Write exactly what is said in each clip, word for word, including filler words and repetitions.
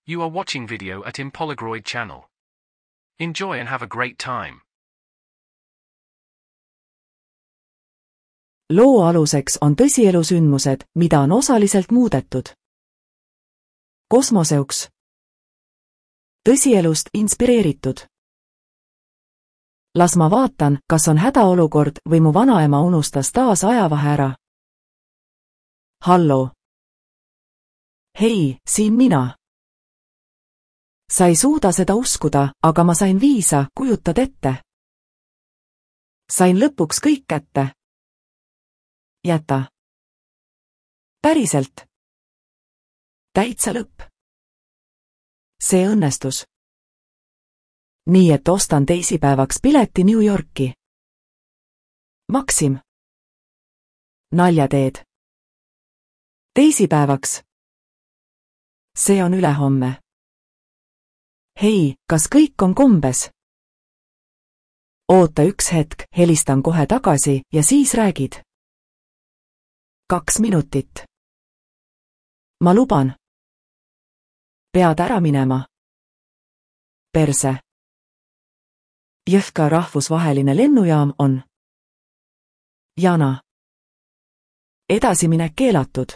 You are watching video at Impolagroid channel. Enjoy and have a great time. Loo aluseks on tõsielusündmused, mida on osaliselt muudetud. Kosmoseuks. Tõsielust inspireeritud. Las ma vaatan, kas on hädaolukord või mu vanaema unustas taas ajavahe ära. Hallo. Hei, siin mina. Sa ei suuda seda uskuda, aga ma sain viisa, kujutad ette. Sain lõpuks kõik kätte. Jäta. Päriselt. Täitsa lõpp. See õnnestus. Nii et ostan teisipäevaks pileti New Yorki. Maksim. Nalja teed. Teisipäevaks. See on ülehomme. Hei, kas kõik on kombes? Oota üks hetk, helistan kohe tagasi ja siis räägid. Kaks minutit. Ma luban. Pead ära minema. Perse. Jõhka rahvusvaheline lennujaam on. Jana. Edasiminek keelatud.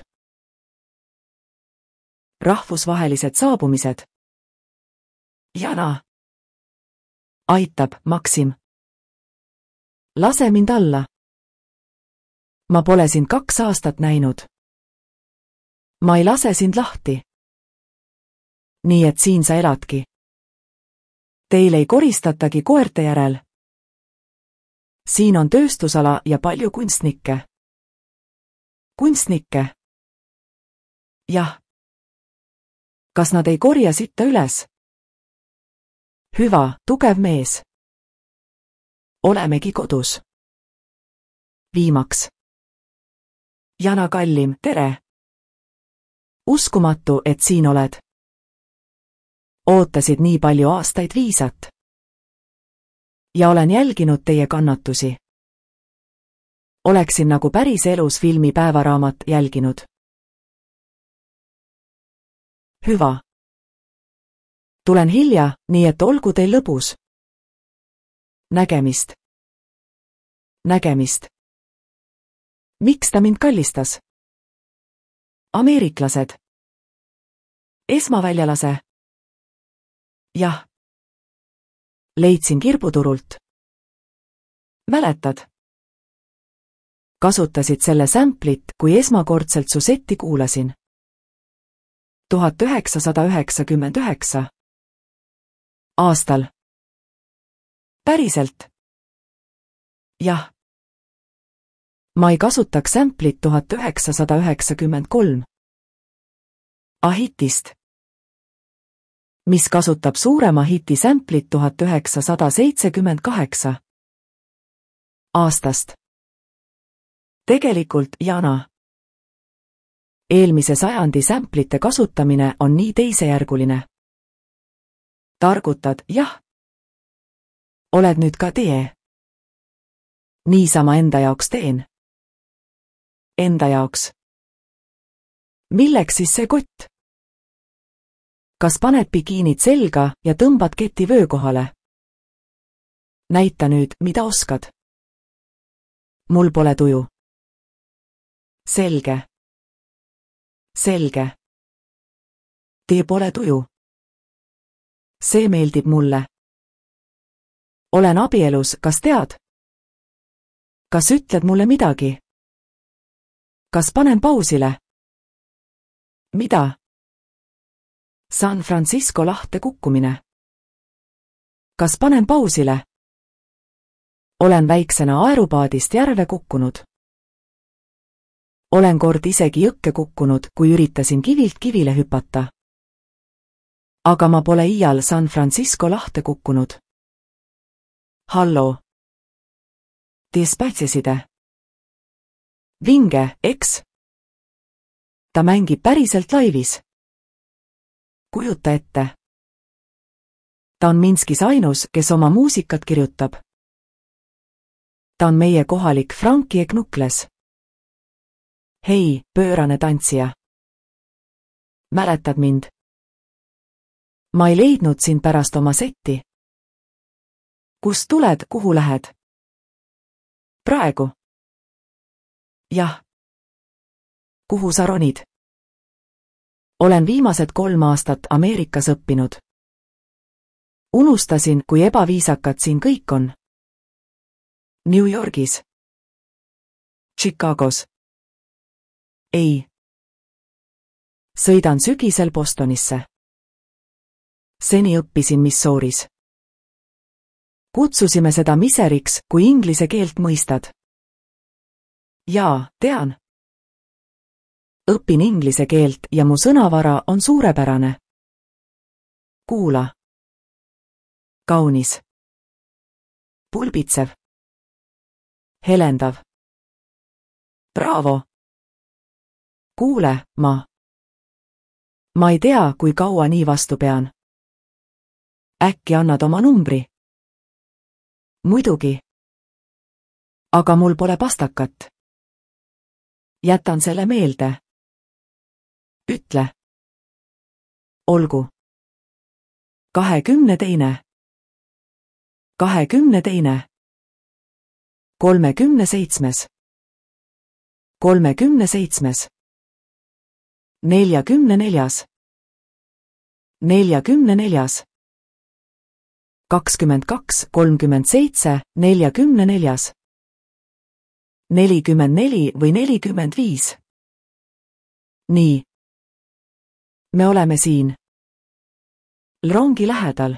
Rahvusvahelised saabumised. Jana. Aitab, Maksim. Lase mind alla. Ma pole sind kaks aastat näinud. Ma ei lase sind lahti. Nii et siin sa eladki. Teil ei koristatagi koerte järel. Siin on tööstusala ja palju kunstnikke. Kunstnikke? Jah. Kas nad ei korja sitta üles? Hüva, tugev mees. Olemegi kodus. Viimaks. Jana kallim, tere. Uskumatu, et siin oled. Ootasid nii palju aastaid viisat. Ja olen jälginud teie kannatusi. Oleksin nagu päris elus filmi päevaraamat jälginud. Hüva. Tulen hilja, nii et olgu teil lõbus. Nägemist. Nägemist. Miks ta mind kallistas? Ameeriklased. Esmaväljalase. Jah. Leidsin kirbuturult. Mäletad? Kasutasid selle samplit, kui esmakordselt su setti kuulasin. tuhat üheksasada üheksakümmend üheksa. Aastal. Päriselt? Jah. Ma ei kasutaks samplit tuhat üheksasada üheksakümmend kolm. Ahitist. Mis kasutab suurema hiti samplit tuhat üheksasada seitsekümmend kaheksa. Aastast. Tegelikult, Jana. Eelmise sajandi samplite kasutamine on nii teisejärguline. Targutad, jah. Oled nüüd ka tee. Niisama enda jaoks teen. Enda jaoks. Milleks siis see kott? Kas paned bikiinid selga ja tõmbad keti vöö kohale? Näita nüüd, mida oskad. Mul pole tuju. Selge. Selge. Tee pole tuju. See meeldib mulle. Olen abielus, kas tead? Kas ütled mulle midagi? Kas panen pausile? Mida? San Francisco lahte kukkumine. Kas panen pausile? Olen väiksena aerupaadist järve kukkunud. Olen kord isegi jõkke kukkunud, kui üritasin kivilt kivile hüpata. Aga ma pole iial San Francisco lahte kukkunud. Hallo. Despatseside. Vinge, eks? Ta mängib päriselt laivis. Kujuta ette. Ta on Minskis ainus, kes oma muusikat kirjutab. Ta on meie kohalik Frankie Knukles. Hei, pöörane tantsija. Mäletad mind? Ma ei leidnud sind pärast oma setti. Kust tuled, kuhu lähed? Praegu. Jah. Kuhu sa ronid? Olen viimased kolm aastat Ameerikas õppinud. Unustasin, kui ebaviisakad siin kõik on. New Yorgis. Chicagos. Ei. Sõidan sügisel Bostonisse. Seni õppisin Missouris. Kutsusime seda miseriks, kui inglise keelt mõistad. Jaa, tean. Õpin inglise keelt ja mu sõnavara on suurepärane. Kuula. Kaunis. Pulbitsev. Helendav. Bravo. Kuule, ma. Ma ei tea, kui kaua nii vastu pean. Äkki annad oma numbri? Muidugi. Aga mul pole pastakat. Jätan selle meelde. Ütle. Olgu. Kahekümne teine. Kahekümne teine. Kolmekümne seitsmes. Kolmekümne seitsmes. Neljakümne neljas. Neljakümne neljas. Kakskümmend kaks, kolmkümmend seitse, neljakümne neljas. Nelikümmend neli või nelikümmend viis. Nii. Me oleme siin. Rongi lähedal.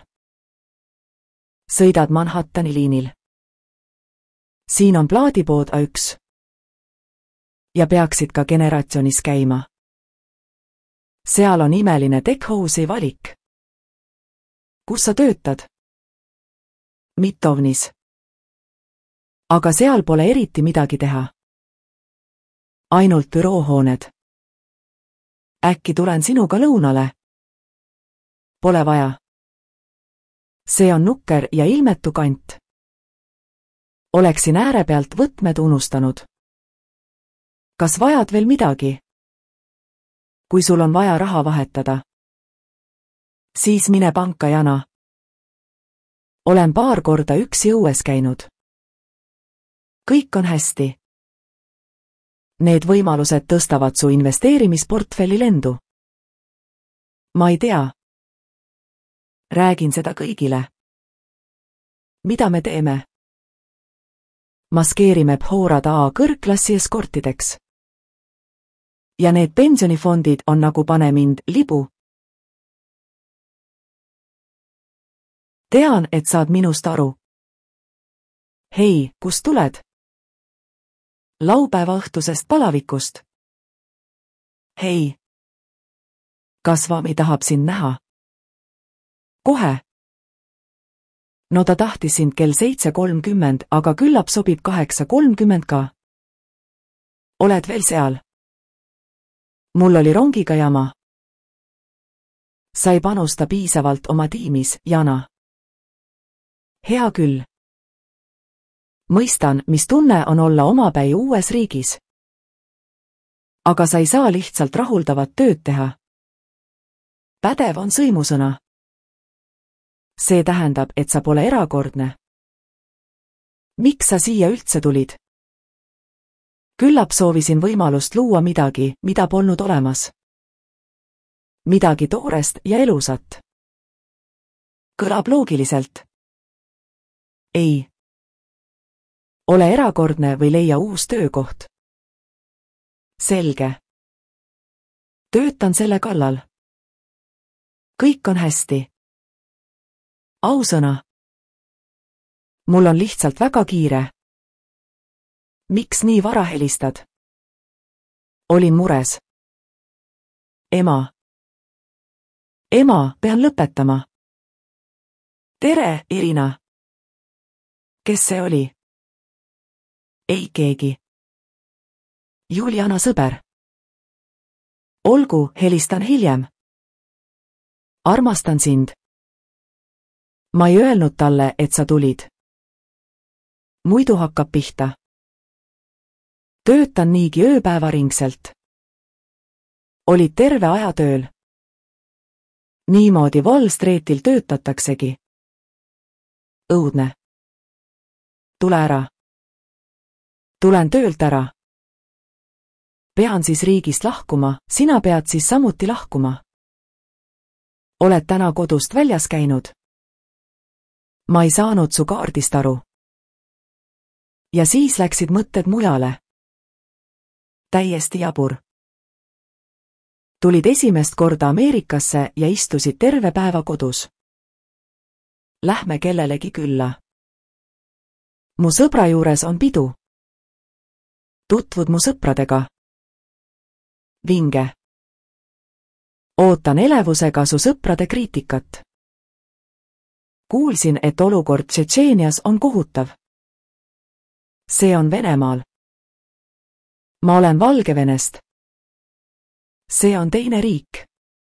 Sõidad Manhattani liinil. Siin on plaadipood A üks. Ja peaksid ka Generationis käima. Seal on imeline Tech House'i valik. Kus sa töötad? Midtownis. Aga seal pole eriti midagi teha. Ainult büroohooned. Äkki tulen sinuga lõunale? Pole vaja. See on nukker ja ilmetu kant. Oleksin äärepealt võtmed unustanud. Kas vajad veel midagi? Kui sul on vaja raha vahetada. Siis mine panka jana. Olen paar korda üksi õues käinud. Kõik on hästi. Need võimalused tõstavad su investeerimisportfelli lendu. Ma ei tea. Räägin seda kõigile. Mida me teeme? Maskeerime Bhorad A kõrgklassi eskortideks. Ja need pensionifondid on nagu pane mind libu. Tean, et saad minust aru. Hei, kust tuled? Laupäeva õhtusest palavikust. Hei. Kas Vami tahab sind näha? Kohe. No ta tahtis sind kell seitse kolmkümmend, aga küllap sobib kaheksa kolmkümmend ka. Oled veel seal? Mul oli rongiga jama. Sa ei panusta piisavalt oma tiimis, Jana. Hea küll. Mõistan, mis tunne on olla omapäi uues riigis. Aga sa ei saa lihtsalt rahuldavat tööd teha. Pädev on sõimusõna. See tähendab, et sa pole erakordne. Miks sa siia üldse tulid? Küllap soovisin võimalust luua midagi, mida polnud olemas. Midagi toorest ja elusat. Kõlab loogiliselt. Ei. Ole erakordne või leia uus töökoht. Selge. Töötan selle kallal. Kõik on hästi. Ausõna. Mul on lihtsalt väga kiire. Miks nii vara helistad? Olin mures. Ema. Ema, pean lõpetama. Tere, Irina. Kes see oli? Ei keegi. Juliana sõber. Olgu, helistan hiljem. Armastan sind. Ma ei öelnud talle, et sa tulid. Muidu hakkab pihta. Töötan niigi ööpäevaringselt. Olid terve aja tööl. niimoodi Wall Streetil töötataksegi. Õudne. Tule ära. Tulen töölt ära. Pean siis riigist lahkuma, sina pead siis samuti lahkuma. Oled täna kodust väljas käinud? Ma ei saanud su kaardist aru. Ja siis läksid mõtted mujale. Täiesti jabur. Tulid esimest korda Ameerikasse ja istusid terve päeva kodus. Lähme kellelegi külla. Mu sõbra juures on pidu. Tutvud mu sõpradega. Vinge. Ootan elevusega su sõprade kriitikat. Kuulsin, et olukord Tšetšeenias on kohutav. See on Venemaal. Ma olen Valgevenest. See on teine riik.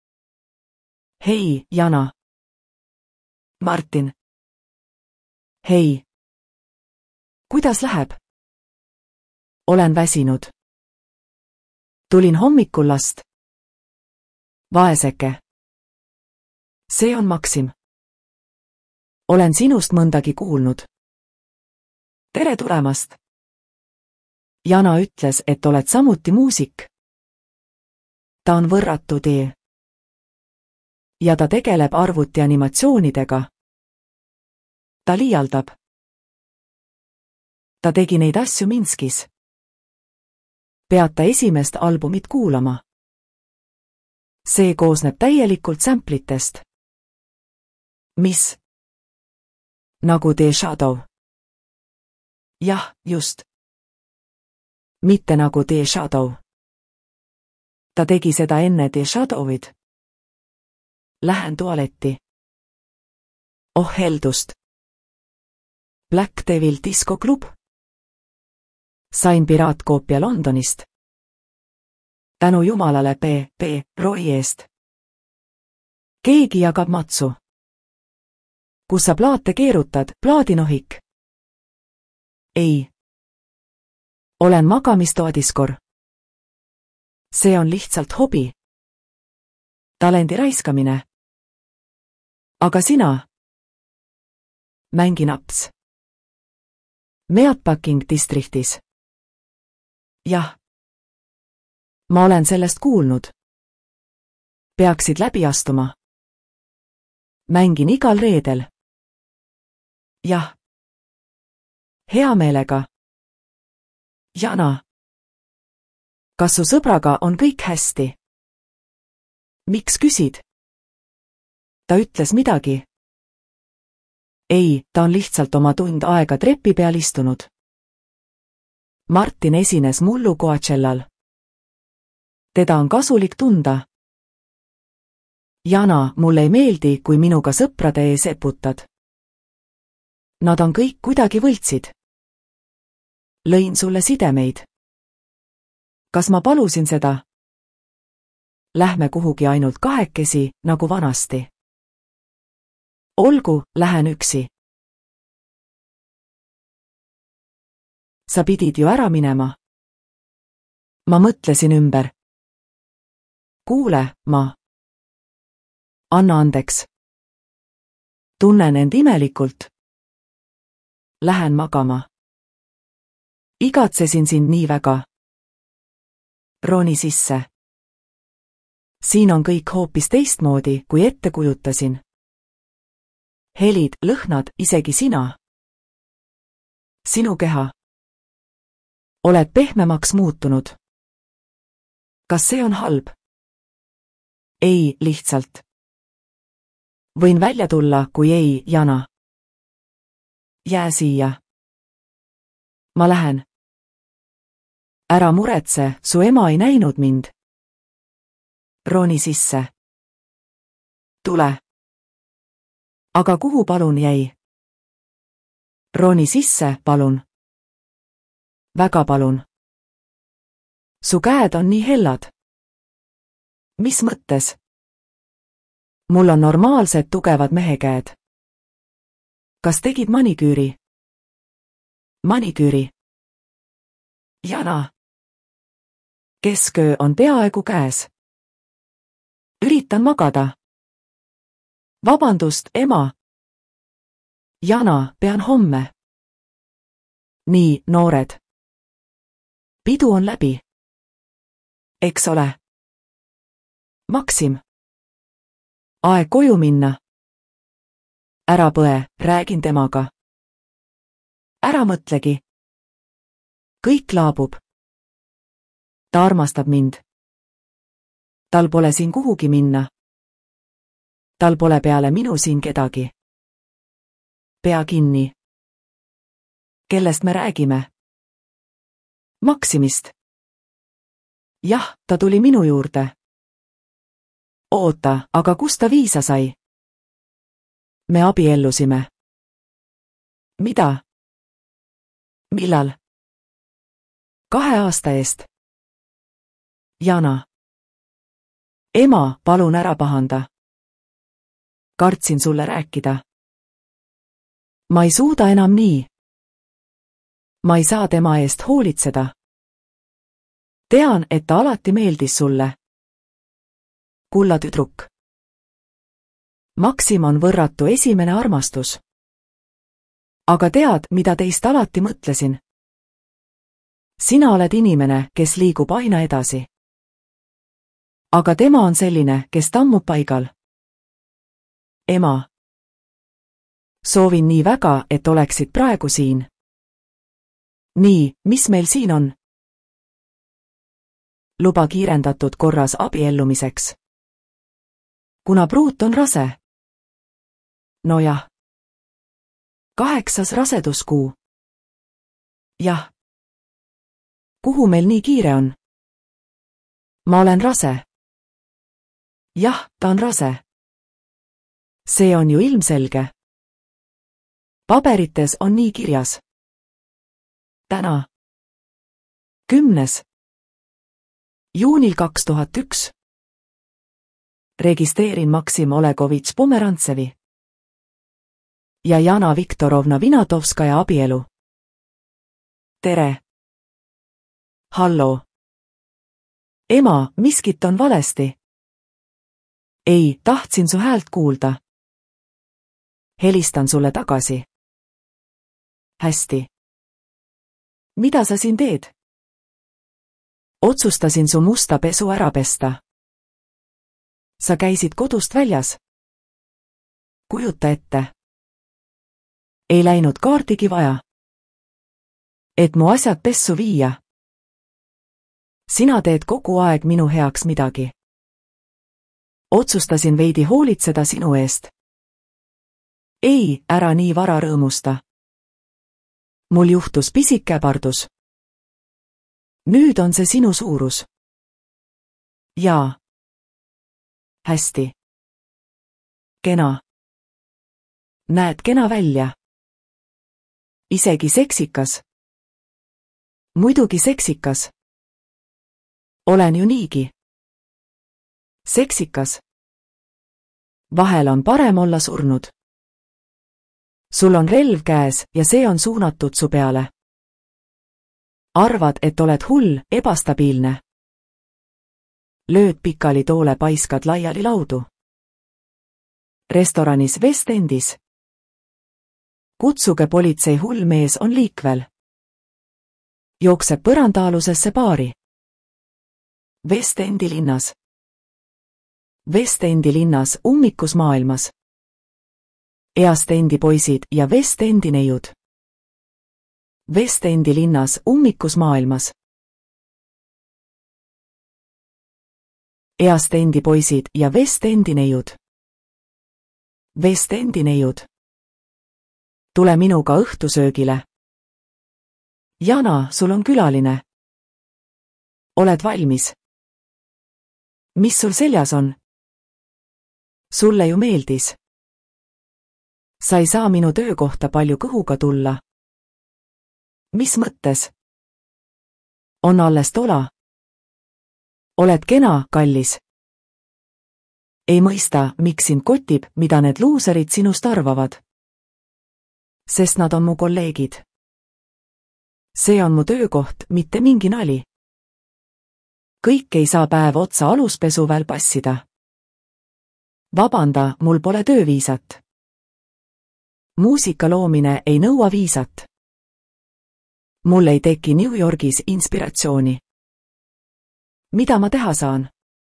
Hei, Jana. Martin. Hei. Kuidas läheb? Olen väsinud. Tulin hommikul last. Vaeseke. See on Maksim. Olen sinust mõndagi kuulnud. Tere tulemast. Jana ütles, et oled samuti muusik. Ta on võrratu tee. Ja ta tegeleb arvutianimatsioonidega. Ta liialdab. Ta tegi neid asju Minskis. Pead ta esimest albumit kuulama. See koosneb täielikult samplitest. Mis? Nagu The Shadow. Jah, just. Mitte nagu The Shadow. Ta tegi seda enne The Shadowid. Lähen tualetti. Oh heldust. Black Devil Disco Club. Sain piraatkoopia Londonist. Tänu jumalale P. P. Roy eest. Keegi jagab matsu. Kus sa plaate keerutad, plaadinohik? Ei. Olen magamistoadiskor. See on lihtsalt hobi. Talendi raiskamine. Aga sina? Mängi naps. Meatpacking distriktis. Jah. Ma olen sellest kuulnud. Peaksid läbi astuma. Mängin igal reedel. Jah. Hea meelega. Jana. Kas su sõbraga on kõik hästi? Miks küsid? Ta ütles midagi. Ei, ta on lihtsalt oma tund aega trepi peal istunud. Martin esines mullu Coachellal. Teda on kasulik tunda. Jana, mulle ei meeldi, kui minuga sõprade ees eputad. Nad on kõik kuidagi võltsid. Lõin sulle sidemeid. Kas ma palusin seda? Lähme kuhugi ainult kahekesi, nagu vanasti. Olgu, lähen üksi. Sa pidid ju ära minema. Ma mõtlesin ümber. Kuule, ma. Anna andeks. Tunnen end imelikult. Lähen magama. Igatsesin sind nii väga. Roni sisse. Siin on kõik hoopis teistmoodi, kui ette kujutasin. Helid, lõhnad, isegi sina. Sinu keha. Oled pehmemaks muutunud. Kas see on halb? Ei, lihtsalt. Võin välja tulla, kui ei, Jana. Jää siia. Ma lähen. Ära muretse, su ema ei näinud mind. Roni sisse. Tule. Aga kuhu palun jäi? Roni sisse, palun. Väga palun. Su käed on nii hellad. Mis mõttes? Mul on normaalsed tugevad mehekäed. Kas tegid maniküüri? Maniküüri. Jana. Kesköö on peaaegu käes. Üritan magada. Vabandust, ema. Jana, pean homme. Nii, noored. Pidu on läbi. Eks ole. Maksim. Aeg koju minna. Ära põe, räägin temaga. Ära mõtlegi. Kõik laabub. Ta armastab mind. Tal pole siin kuhugi minna. Tal pole peale minu siin kedagi. Pea kinni. Kellest me räägime? Maksimist. Jah, ta tuli minu juurde. Oota, aga kust ta viisa sai? Me abiellusime. Mida? Millal? Kahe aasta eest. Jana. Ema, palun ära pahanda. Kartsin sulle rääkida. Ma ei suuda enam nii. Ma ei saa tema eest hoolitseda. Tean, et ta alati meeldis sulle. Kulla tüdruk. Maksim on võrratu esimene armastus. Aga tead, mida teist alati mõtlesin? Sina oled inimene, kes liigub aina edasi. Aga tema on selline, kes tammub paigal. Ema. Soovin nii väga, et oleksid praegu siin. Nii, mis meil siin on? Luba kiirendatud korras abiellumiseks. Kuna pruut on rase. Nojah. Kaheksas raseduskuu. Jah. Kuhu meil nii kiire on? Ma olen rase. Jah, ta on rase. See on ju ilmselge. Paberites on nii kirjas. Täna. Kümnes. Juunil kaks tuhat üks. Registreerin Maksim Olegovitš Pomerantsevi ja Jana Viktorovna Vinatovskaja abielu. Tere. Hallo. Ema, miskit on valesti. Ei, tahtsin su häält kuulda. Helistan sulle tagasi. Hästi. Mida sa siin teed? Otsustasin su musta pesu ära pesta. Sa käisid kodust väljas. Kujuta ette. Ei läinud kaardigi vaja. Et mu asjad pessu viia. Sina teed kogu aeg minu heaks midagi. Otsustasin veidi hoolitseda sinu eest. Ei, ära nii vara rõõmusta. Mul juhtus pisik äbardus. Nüüd on see sinu suurus. Jaa. Hästi. Kena. Näed kena välja. Isegi seksikas. Muidugi seksikas. Olen ju niigi. Seksikas. Vahel on parem olla surnud. Sul on relv käes ja see on suunatud su peale. Arvad, et oled hull, ebastabiilne. Lööd pikali toole paiskad laiali laudu. Restoranis West Endis. Kutsuge politsei, hull mees on liikvel. Jookseb põrandaalusesse baari. West Endi linnas. West Endi linnas ummikus maailmas. East Endi poisid ja West Endi neiud. West Endi linnas ummikus maailmas. East Endi poisid ja West Endi neiud. West Endi neiud. Tule minuga õhtusöögile. Jana, sul on külaline. Oled valmis? Mis sul seljas on? Sulle ju meeldis. Sa ei saa minu töökohta palju kõhuga tulla. Mis mõttes? On alles tola. Oled kena, kallis. Ei mõista, miks sind kotib, mida need luuserid sinust arvavad. Sest nad on mu kolleegid. See on mu töökoht, mitte mingi nali. Kõik ei saa päev otsa aluspesu veel passida. Vabanda, mul pole tööviisat. Muusika loomine ei nõua viisat. Mul ei teki New Yorgis inspiratsiooni. Mida ma teha saan?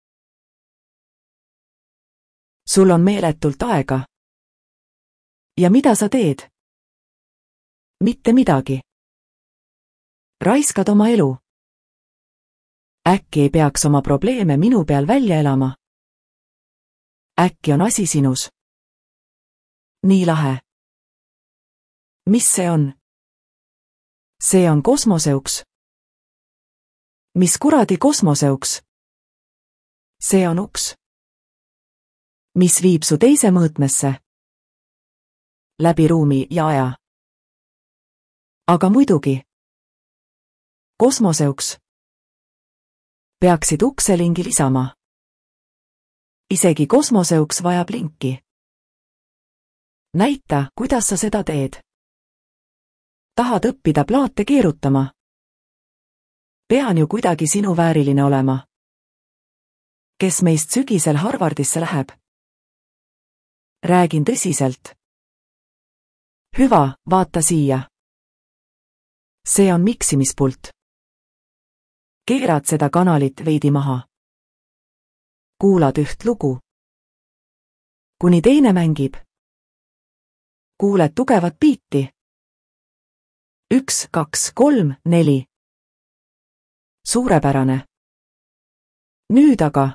Sul on meeletult aega. Ja mida sa teed? Mitte midagi. Raiskad oma elu. Äkki ei peaks oma probleeme minu peal välja elama? Äkki on asi sinus? Nii lahe. Mis see on? See on kosmoseuks. Mis kuradi kosmoseuks? See on uks. Mis viib su teise mõõtmesse? Läbi ruumi ja aja. Aga muidugi. Kosmoseuks. Peaksid ukselingi lisama. Isegi kosmoseuks vajab linki. Näita, kuidas sa seda teed. Tahad õppida plaate keerutama? Pean ju kuidagi sinu vääriline olema. Kes meist sügisel Harvardisse läheb? Räägin tõsiselt. Hüva, vaata siia. See on miksimispult. Keerad seda kanalit veidi maha. Kuulad üht lugu. Kuni teine mängib. Kuuled tugevat biiti. Üks, kaks, kolm, neli. Suurepärane. Nüüd aga.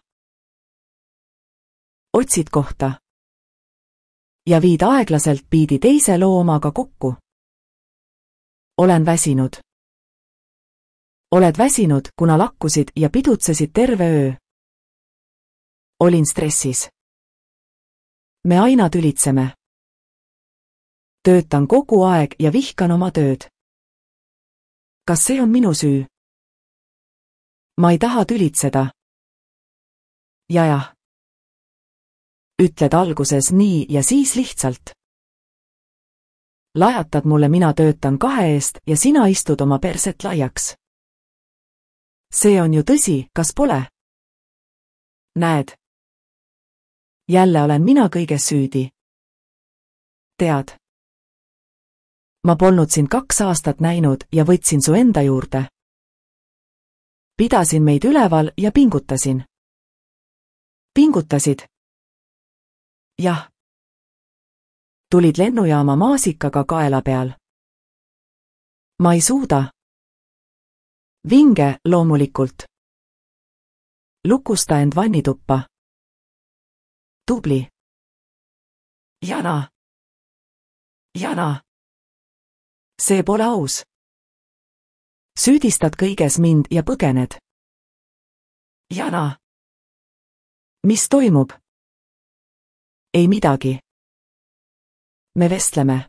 Otsid kohta. Ja viid aeglaselt biidi teise loomaga kokku. Olen väsinud. Oled väsinud, kuna lakkusid ja pidutsesid terve öö. Olin stressis. Me aina tülitseme. Töötan kogu aeg ja vihkan oma tööd. Kas see on minu süü? Ma ei taha tülitseda. Jajah. Ütled alguses nii ja siis lihtsalt. Lajatad mulle, mina töötan kahe eest ja sina istud oma perset laiaks. See on ju tõsi, kas pole? Näed. Jälle olen mina kõiges süüdi. Tead. Ma polnud sind kaks aastat näinud ja võtsin su enda juurde. Pidasin meid üleval ja pingutasin. Pingutasid? Jah. Tulid lennujaama maasikaga kaela peal. Ma ei suuda. Vinge, loomulikult. Lukusta end vannituppa. Tubli. Jana. Jana. See pole aus. Süüdistad kõiges mind ja põgened. Jana. Mis toimub? Ei midagi. Me vestleme.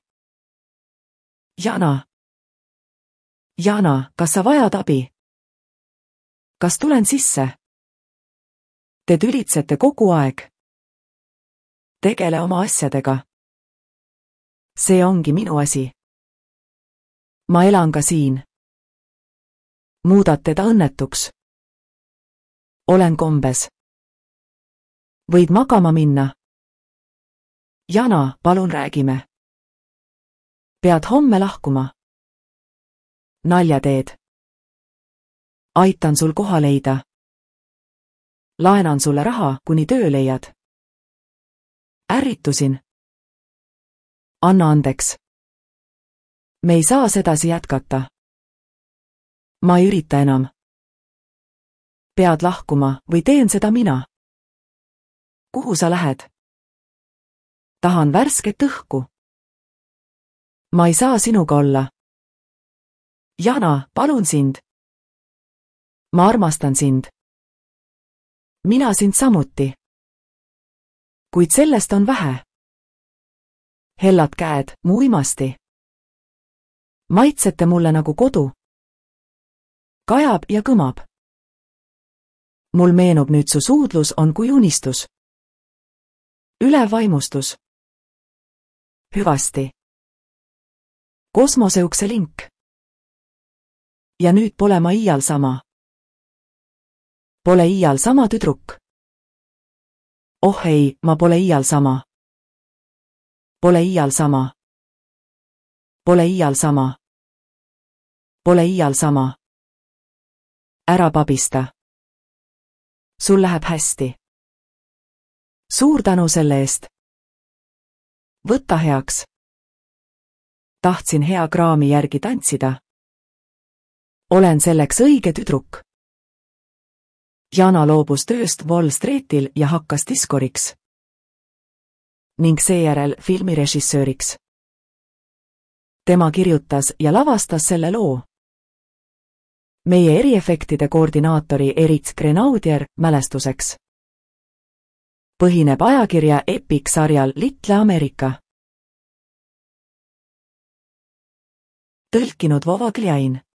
Jana. Jana, kas sa vajad abi? Kas tulen sisse? Te tülitsete kogu aeg. Tegele oma asjadega. See ongi minu asi. Ma elan ka siin. Muudad teda õnnetuks. Olen kombes. Võid magama minna. Jana, palun räägime. Pead homme lahkuma. Nalja teed. Aitan sul koha leida. Laenan sulle raha, kuni töö leiad. Ärritusin. Anna andeks. Me ei saa sedasi jätkata. Ma ei ürita enam. Pead lahkuma või teen seda mina? Kuhu sa lähed? Tahan värsket õhku. Ma ei saa sinuga olla. Jana, palun sind. Ma armastan sind. Mina sind samuti. Kuid sellest on vähe. Hellad käed, mu uimasti. Maitsete mulle nagu kodu. Kajab ja kõmab. Mul meenub nüüd su suudlus on kui unistus. Ülev vaimustus. Hüvasti. Kosmoseukse link. Ja nüüd pole ma iial sama. Pole iial sama tüdruk. Oh ei, ma pole iial sama. Pole iial sama. Pole iial sama. Pole iial sama. Ära pabista. Sul läheb hästi. Suur tänu selle eest. Võta heaks. Tahtsin hea kraami järgi tantsida. Olen selleks õige tüdruk. Jana loobus tööst Wall Streetil ja hakkas diskoriks. Ning seejärel filmirežissööriks. Tema kirjutas ja lavastas selle loo. Meie eriefektide koordinaatori Erik Grenaudier mälestuseks. Põhineb ajakirja Epic sarjal Little America. Tõlkinud Vova Klein.